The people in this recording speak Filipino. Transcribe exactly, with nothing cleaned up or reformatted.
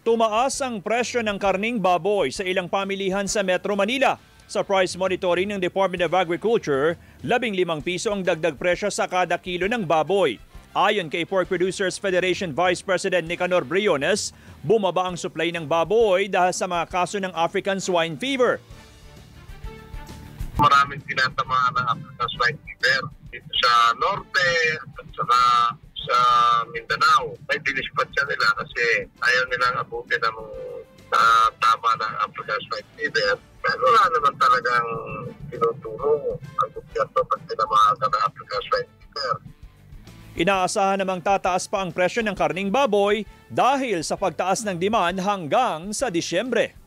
Tumaas ang presyo ng karning baboy sa ilang pamilihan sa Metro Manila. Sa price monitoring ng Department of Agriculture, labing limang piso ang dagdag presyo sa kada kilo ng baboy. Ayon kay Pork Producers Federation Vice President Nicanor Briones, bumaba ang supply ng baboy dahil sa mga kaso ng African swine fever. Maraming tinatamaan ng African swine fever dito sa norte at saka sa Mindanao. May dinispatcha nila kasi ayaw nilang abutin ng uh, tama ng African swine fever. Pero wala naman talagang tinutulong ang gobyerno pag tinamahan ng African swine fever. Inaasahan namang tataas pa ang presyo ng karning baboy dahil sa pagtaas ng demand hanggang sa Disyembre.